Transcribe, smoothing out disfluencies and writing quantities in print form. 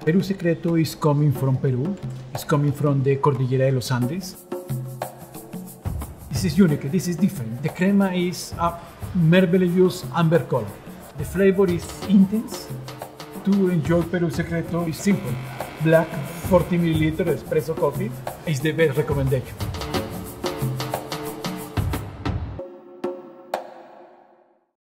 Peru Secreto is coming from Peru. It's coming from the Cordillera de los Andes. This is unique, this is different. The crema is a marvelous amber color. The flavor is intense. To enjoy Peru Secreto is simple. Black 40 ml espresso coffee is the best recommendation.